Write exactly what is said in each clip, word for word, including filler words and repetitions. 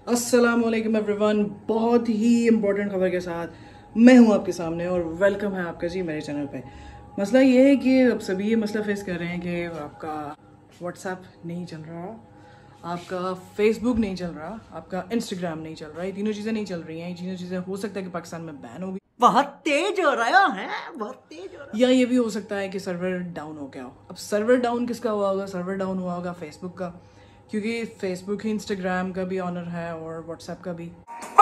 अस्सलामुअलैकुम एवरीवन, बहुत ही इम्पोर्टेंट खबर के साथ मैं हूं आपके सामने और वेलकम है आपका जी मेरे चैनल पे। मसला ये है कि अब सभी ये मसला फेस कर रहे हैं कि आपका व्हाट्सएप नहीं चल रहा, आपका फेसबुक नहीं चल रहा, आपका इंस्टाग्राम नहीं चल रहा। ये तीनों चीज़ें नहीं चल रही हैं। ये तीनों चीज़ें हो सकता है कि पाकिस्तान में बैन होगी, बहुत तेज हो रहा है, बहुत तेज हो रहा है। या ये भी हो सकता है कि सर्वर डाउन हो गया हो। अब सर्वर डाउन किसका हुआ होगा? सर्वर डाउन हुआ होगा फेसबुक का, क्योंकि फेसबुक ही इंस्टाग्राम का भी ऑनर है और व्हाट्सएप का भी।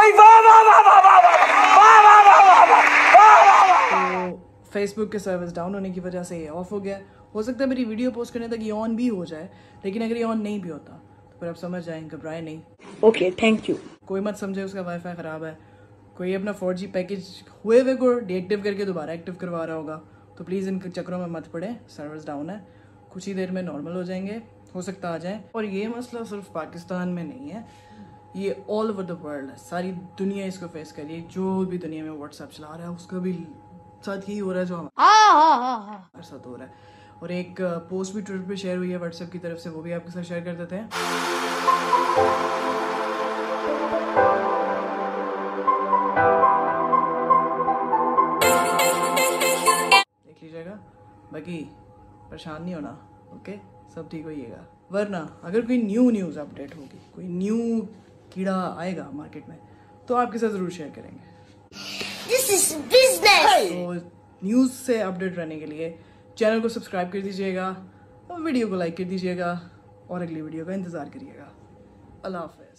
तो फेसबुक के सर्विस डाउन होने की वजह से ये ऑफ हो गया। हो सकता है मेरी वीडियो पोस्ट करने तक ये ऑन भी हो जाए, लेकिन अगर ये ऑन नहीं भी होता तो फिर आप समझ जाएं, घबराए नहीं। Okay, thank you. कोई मत समझे उसका वाईफाई ख़राब है, कोई अपना फोर जी पैकेज हुए हुए को डीएक्टिव करके दोबारा एक्टिव करवा रहा होगा। तो प्लीज़ इन चक्करों में मत पड़े। सर्वर्स डाउन है, कुछ ही देर में नॉर्मल हो जाएंगे, हो सकता आ जाए। और ये मसला सिर्फ पाकिस्तान में नहीं है, ये ऑल ओवर द वर्ल्ड है। सारी दुनिया इसको फेस कर रही है। जो भी दुनिया में व्हाट्सएप चला रहा है उसका भी साथ ही हो रहा है जो हमारे साथ हो रहा है। और एक पोस्ट भी ट्विटर पे शेयर हुई है व्हाट्सएप की तरफ से, वो भी आपके साथ शेयर कर देते हैं। देख लीजिएगा, बाकी परेशान नहीं होना, ओके? सब ठीक होइएगा। वरना अगर कोई न्यू न्यूज़ अपडेट होगी, कोई न्यू कीड़ा आएगा मार्केट में, तो आपके साथ ज़रूर शेयर करेंगे। This is business. तो न्यूज़ से अपडेट रहने के लिए चैनल को सब्सक्राइब कर दीजिएगा और वीडियो को लाइक कर दीजिएगा और अगली वीडियो का इंतज़ार करिएगा। अल्लाह हाफ़िज़।